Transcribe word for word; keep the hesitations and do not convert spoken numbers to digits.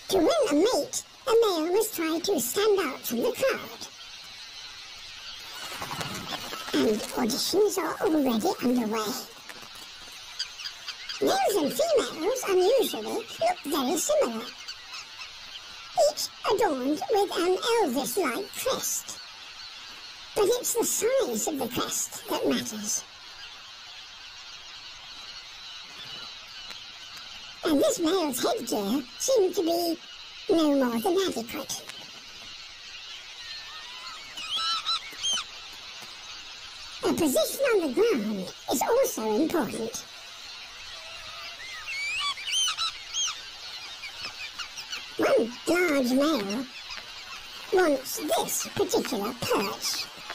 To win a mate, a male must try to stand out from the crowd. And auditions are already underway. Males and females unusually look very similar, each adorned with an Elvis-like crest. But it's the size of the crest that matters. And this male's headgear seemed to be no more than adequate. A position on the ground is also important. One large male wants this particular perch.